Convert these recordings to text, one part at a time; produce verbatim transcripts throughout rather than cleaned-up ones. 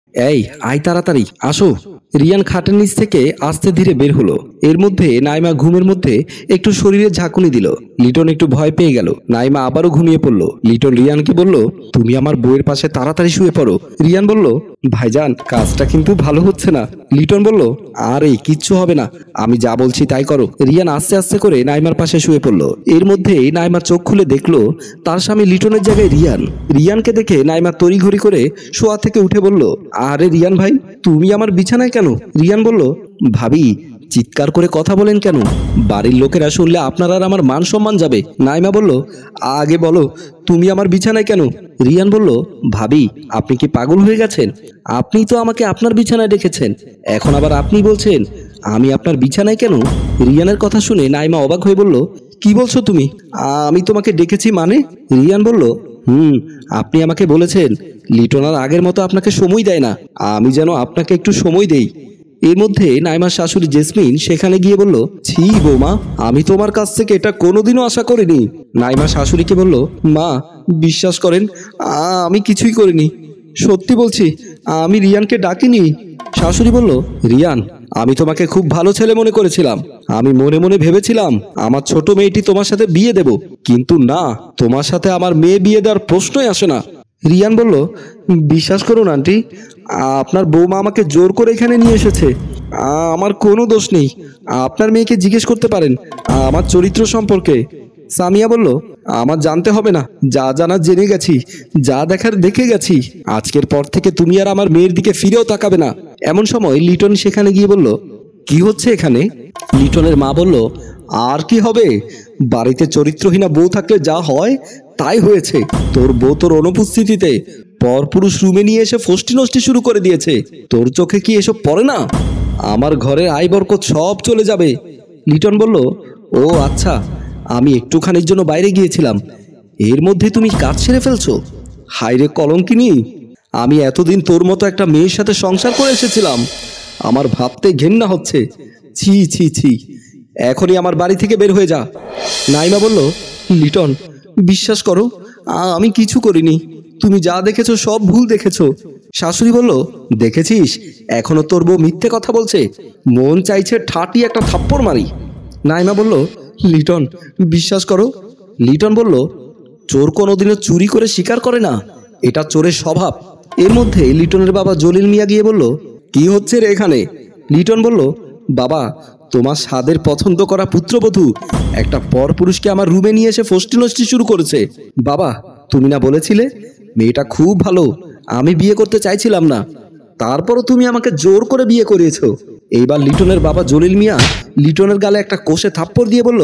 এই আয় তাড়াতাড়ি আসো। রিয়ান খাটের নিচ থেকে আস্তে ধীরে বের হলো। এর মধ্যে নাইমা ঘুমের মধ্যে একটু শরীরে ঝাঁকুনি দিল। লিটন একটু ভয় পেয়ে গেল। নাইমা আবারও ঘুমিয়ে পড়লো। লিটন রিয়ানকে বলল, তুমি আমার বউয়ের পাশে তাড়াতাড়ি শুয়ে পড়ো। রিয়ান বলল, ভাইজান কাজটা কিন্তু ভালো হচ্ছে না। লিটন বলল, আরে কিচ্ছু হবে না, আমি যা বলছি তাই করো। রিয়ান আস্তে আস্তে করে নাইমার পাশে শুয়ে পড়লো। এর মধ্যেই নাইমা চোখ খুলে দেখলো তার স্বামী লিটনের জায়গায় রিয়ান। রিয়ানকে দেখে নাইমা তড়িঘড়ি করে শোয়া থেকে উঠে বলল, আরে রিয়ান ভাই, তুমি আমার বিছানায় কেন? রিয়ান বলল, ভাবি চিৎকার করে কথা বলেন কেন? বাড়ির লোকেরা শুনলে আপনার আর আমার মান সম্মান যাবে। নাইমা বলল, আগে বলো তুমি আমার বিছানায় কেন? রিয়ান বলল, ভাবি আপনি কি পাগল হয়ে গেছেন? আপনি তো আমাকে আপনার বিছানায় ডেকেছেন, এখন আবার আপনি বলছেন আমি আপনার বিছানায় কেন? রিয়ানের কথা শুনে নাইমা অবাক হয়ে বলল, কি বলছো তুমি? আমি তোমাকে ডেকেছি মানে? রিয়ান বলল, হুম আপনি আমাকে বলেছেন লিটন আর আগের মতো আপনাকে সময় দেয় না, আমি যেন আপনাকে একটু সময় দেই। এর মধ্যে নাইমার শাশুড়ি জেসমিন সেখানে গিয়ে বলল, ছি বৌমা, আমি তোমার কাছ থেকে এটা কোনোদিনও আশা করিনি। নাইমা শাশুড়িকে বলল, মা বিশ্বাস করেন আমি কিছুই করিনি, সত্যি বলছি আমি রিয়ানকে ডাকিনি। শাশুড়ি বলল, রিয়ান আমি তোমাকে খুব ভালো ছেলে মনে করেছিলাম, আমি মনে মনে ভেবেছিলাম আমার ছোট মেয়েটি তোমার সাথে বিয়ে দেব, কিন্তু না, তোমার সাথে আমার মেয়ে বিয়ে দেওয়ার প্রশ্নই আসে না। রিয়ান বলল, বিশ্বাস করুন আন্টি, আপনার বৌমা আমাকে জোর করে এখানে নিয়ে এসেছে, আমার কোনো দোষ নেই। আপনার মেয়েকে জিজ্ঞেস করতে পারেন আমার চরিত্র সম্পর্কে। সামিয়া বলল, আমার জানতে হবে না, যা জানার জেনে গেছি, যা দেখার দেখে গেছি, আজকের পর থেকে তুমি আর আমার মেয়ের দিকে ফিরেও তাকাবে না। এমন সময় লিটন সেখানে গিয়ে বলল, কি হচ্ছে এখানে? লিটনের মা বলল, আর কি হবে, বাড়িতে চরিত্রহীনা বউ থাকলে যা হয় তাই হয়েছে। তোর বউ তোর অনুপস্থিতিতে পরপুরুষ রুমে নিয়ে এসে ফষ্টি নষ্টি শুরু করে দিয়েছে। তোর চোখে কি এসব পড়ে না? আমার ঘরের আয় বরকত সব চলে যাবে। লিটন বলল, ও আচ্ছা, আমি একটুখানির জন্য বাইরে গিয়েছিলাম, এর মধ্যে তুমি কাজ সেরে ফেলছো? হায়রে কলঙ্কিনী, আমি এতদিন তোর মতো একটা মেয়ের সাথে সংসার করে এসেছিলাম, আমার ভাবতে ঘেন্না হচ্ছে। ছি ছি ছি, এখনই আমার বাড়ি থেকে বের হয়ে যা। নাইমা বলল, লিটন বিশ্বাস করো আমি কিছু করিনি, তুমি যা দেখেছো সব ভুল দেখেছো। শাশুড়ি বলল, দেখেছিস এখনো তোর বউ মিথ্যে কথা বলছে, মন চাইছে ঠাটি একটা থাপ্পড় মারি। নাইমা বলল, লিটন বিশ্বাস করো। লিটন বলল, চোর কোনোদিনও চুরি করে স্বীকার করে না, এটা চোরের স্বভাব। এর মধ্যে লিটনের বাবা জলিল মিয়া গিয়ে বলল, কি হচ্ছে রে এখানে? লিটন বলল, বাবা তোমার স্বাদের পছন্দ করা পুত্রবধূ একটা পরপুরুষকে আমার রুমে নিয়ে এসে ফষ্টি নষ্টি শুরু করেছে। বাবা তুমি না বলেছিলে মেয়েটা খুব ভালো, আমি বিয়ে করতে চাইছিলাম না, তারপরও তুমি আমাকে জোর করে বিয়ে করিয়েছো। এইবার লিটনের বাবা জলিল মিয়া লিটনের গালে একটা কষে থাপ্পড় দিয়ে বলল,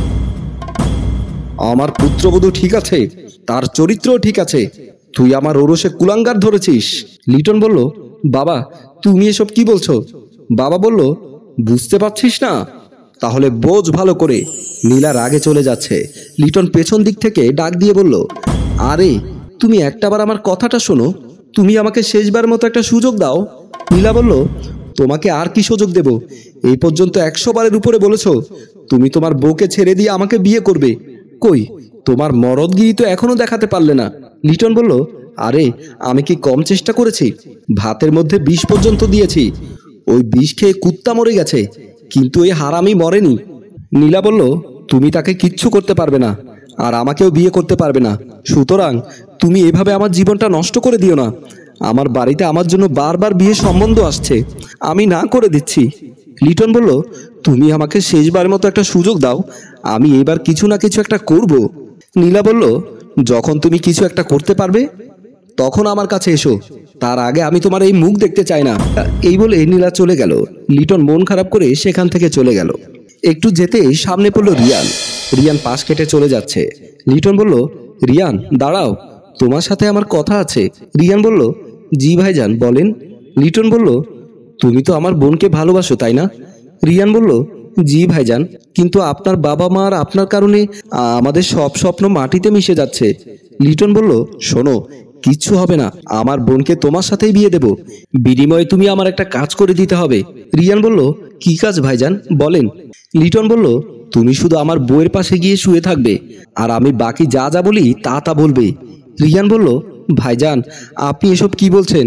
আমার পুত্রবধূ ঠিক আছে, তার চরিত্রও ঠিক আছে, তুই আমার ওরসে কুলাঙ্গার ধরেছিস। লিটন বলল, বাবা তুমি এসব কি বলছো? বাবা বলল, বুঝতে পারছিস না? তাহলে বোঝ ভালো করে। নীলা রাগে চলে যাচ্ছে। লিটন পেছন দিক থেকে ডাক দিয়ে বলল, আরে তুমি একটাবার আমার কথাটা শোনো, তুমি আমাকে শেষবার মতো একটা সুযোগ দাও। নীলা বলল, তোমাকে আর কি সুযোগ দেব? এই পর্যন্ত একশো বারের উপরে বলেছ তুমি তোমার বউকে ছেড়ে দিয়ে আমাকে বিয়ে করবে, কই তোমার মরদগিরি তো এখনো দেখাতে পারলে না। লিটন বলল, আরে আমি কি কম চেষ্টা করেছি? ভাতের মধ্যে বিষ পর্যন্ত দিয়েছি, ওই বিষ খেয়ে কুত্তা মরে গেছে, কিন্তু এই হারামি মরেনি। নীলা বলল, তুমি তাকে কিচ্ছু করতে পারবে না, আর আমাকেও বিয়ে করতে পারবে না, সুতরাং তুমি এভাবে আমার জীবনটা নষ্ট করে দিও না। আমার বাড়িতে আমার জন্য বারবার বিয়ে সম্বন্ধ আসছে, আমি না করে দিচ্ছি। লিটন বলল, তুমি আমাকে শেষবার মতো একটা সুযোগ দাও, আমি এবার কিছু না কিছু একটা করব। নীলা বলল, যখন তুমি কিছু একটা করতে পারবে তখন আমার কাছে এসো, তার আগে আমি তোমার এই মুখ দেখতে চাই না। এই বলে নীলা চলে গেল। লিটন মন খারাপ করে সেখান থেকে চলে গেল। একটু যেতেই সামনে পড়ল রিয়ান। রিয়ান পাশ কেটে চলে যাচ্ছে। লিটন বলল, রিয়ান দাঁড়াও, তোমার সাথে আমার কথা আছে। রিয়ান বলল, জি ভাইজান বলেন। লিটন বলল, তুমি তো আমার বোনকে ভালোবাসো তাই না? রিয়ান বলল, জি ভাইজান, কিন্তু আপনার বাবা মা আর আপনার কারণে আমাদের সব স্বপ্ন মাটিতে মিশে যাচ্ছে। লিটন বলল, শোনো কিচ্ছু হবে না, আমার বোনকে তোমার সাথেই বিয়ে দেব, বিনিময়ে তুমি আমার একটা কাজ করে দিতে হবে। রিয়ান বলল, কি কাজ ভাইজান বলেন। লিটন বলল, তুমি শুধু আমার বউয়ের পাশে গিয়ে শুয়ে থাকবে, আর আমি বাকি যা যা বলি তা তা বলবে। রিয়ান বলল, ভাইজান আপনি এসব কি বলছেন?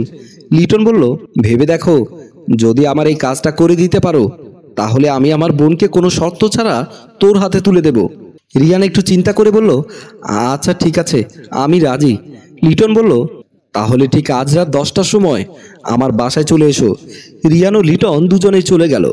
লিটন বলল, ভেবে দেখো, যদি আমার এই কাজটা করে দিতে পারো তাহলে আমি আমার বোনকে কোনো শর্ত ছাড়া তোর হাতে তুলে দেব। রিয়ান একটু চিন্তা করে বলল, আচ্ছা ঠিক আছে, আমি রাজি। লিটন বলল, তাহলে ঠিক আজ রাত দশটার সময় আমার বাসায় চলে এসো। রিয়ান ও লিটন দুজনেই চলে গেল।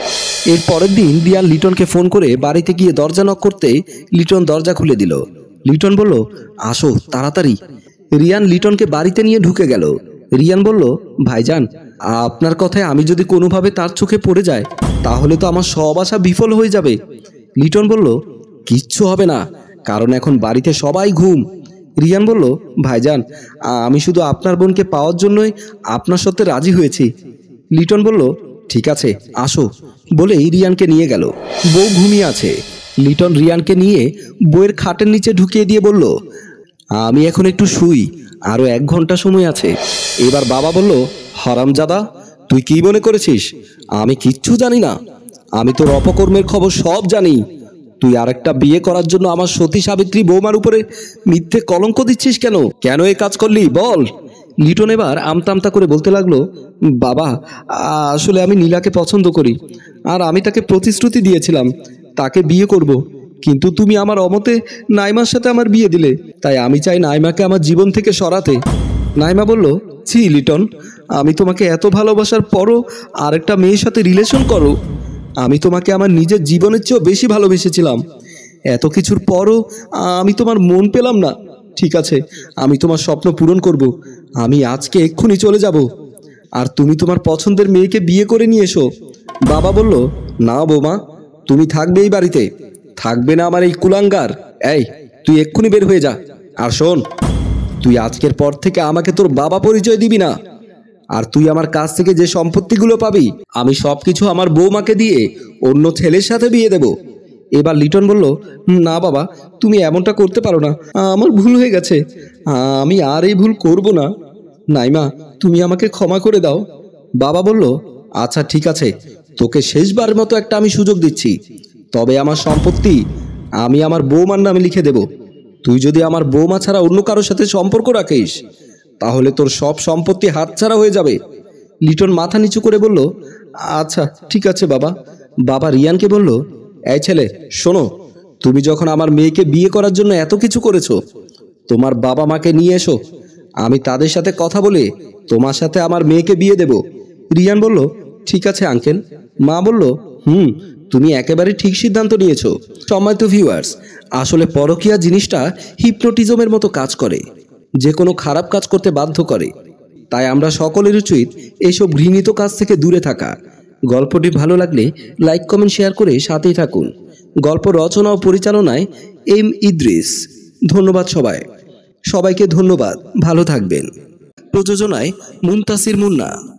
এর পরের দিন রিয়ান লিটনকে ফোন করে বাড়িতে গিয়ে দরজা নক করতেই লিটন দরজা খুলে দিল। লিটন বলল, আসো তাড়াতাড়ি। রিয়ান লিটনকে বাড়িতে নিয়ে ঢুকে গেল। রিয়ান বলল, ভাইজান, আপনার কথায় আমি যদি কোনোভাবে তার চোখে পড়ে যায় তাহলে তো আমার সব আশা বিফল হয়ে যাবে। লিটন বলল, কিচ্ছু হবে না, কারণ এখন বাড়িতে সবাই ঘুম। রিয়ান বলল, ভাইজান, আমি শুধু আপনার বোনকে পাওয়ার জন্যই আপনার সাথে রাজি হয়েছি। লিটন বলল, ঠিক আছে, আসো বলেই রিয়ানকে নিয়ে গেল। বউ ঘুমিয়ে আছে। লিটন রিয়ানকে নিয়ে বউয়ের খাটের নিচে ঢুকিয়ে দিয়ে বলল, আমি এখন একটু শুই, আরো এক ঘন্টা সময় আছে। এবার বাবা বলল, হারামজাদা, তুই কি মনে করেছিস আমি কিচ্ছু জানি না? আমি তোর অপকর্মের খবর সব জানি। তুই আরেকটা বিয়ে করার জন্য আমার সতী সাবিত্রী বৌমার উপরে মিথ্যে কলঙ্ক দিচ্ছিস কেন? কেন এ কাজ করলি বল? লিটন এবার আমতা আমতা করে বলতে লাগলো, বাবা, আসলে আমি নীলাকে পছন্দ করি, আর আমি তাকে প্রতিশ্রুতি দিয়েছিলাম তাকে বিয়ে করব, কিন্তু তুমি আমার অমতে নাইমার সাথে আমার বিয়ে দিলে, তাই আমি চাই নাইমাকে আমার জীবন থেকে সরাতে। নাইমা বলল, ছি লিটন, আমি তোমাকে এত ভালোবাসার পরও আরেকটা মেয়ের সাথে রিলেশন করো? আমি তোমাকে আমার নিজের জীবনের চেয়েও বেশি ভালোবেসেছিলাম, এত কিছুর পরও আমি তোমার মন পেলাম না। ঠিক আছে, আমি তোমার স্বপ্ন পূরণ করব, আমি আজকে এক্ষুনি চলে যাব, আর তুমি তোমার পছন্দের মেয়েকে বিয়ে করে নিয়ে এসো। বাবা বলল, না বৌমা, তুমি থাকবে এই বাড়িতে, থাকবে না আমার এই কুলাঙ্গার। এই, তুই এক্ষুনি বের হয়ে যা। আর শোন, তুই আজকের পর থেকে আমাকে তোর বাবা পরিচয় দিবি না, আর তুই আমার কাছ থেকে যে সম্পত্তিগুলো পাবি আমি সব কিছু আমার বৌমাকে দিয়ে অন্য ছেলের সাথে বিয়ে দেব। এবার লিটন বলল, না বাবা, তুমি এমনটা করতে পারো না, আমার ভুল হয়ে গেছে, আমি আর এই ভুল করব না। নাইমা, তুমি আমাকে ক্ষমা করে দাও। বাবা বলল, আচ্ছা ঠিক আছে, তোকে শেষবার মতো একটা আমি সুযোগ দিচ্ছি, তবে আমার সম্পত্তি আমি আমার বৌমার নামে লিখে দেব। তুই যদি আমার বৌমা ছাড়া অন্য কারোর সাথে সম্পর্ক রাখিস তাহলে তোর সব সম্পত্তি হাতছাড়া হয়ে যাবে। লিটন মাথা নিচু করে বলল, আচ্ছা ঠিক আছে বাবা। বাবা রিয়ানকে বলল, এই ছেলে শোনো, তুমি যখন আমার মেয়েকে বিয়ে করার জন্য এত কিছু করেছো, তোমার বাবা মাকে নিয়ে এসো, আমি তাদের সাথে কথা বলে তোমার সাথে আমার মেয়েকে বিয়ে দেব। রিয়ান বলল, ঠিক আছে আঙ্কেল। মা বলল, হুম, তুমি একেবারে ঠিক সিদ্ধান্ত নিয়েছো। সম্মানিত ভিউয়ার্স, আসলে পরকীয়া জিনিসটা হিপনোটিজমের মতো কাজ করে, যে কোনো খারাপ কাজ করতে বাধ্য করে, তাই আমরা সকলের উচিত এইসব ঘৃণিত কাজ থেকে দূরে থাকা। গল্পটি ভালো লাগলে লাইক কমেন্ট শেয়ার করে সাথেই থাকুন। গল্প রচনা ও পরিচালনায় এম ইদ্রিস। ধন্যবাদ সবাই সবাইকে ধন্যবাদ, ভালো থাকবেন। প্রযোজনায় মুনতাসির মুন্না।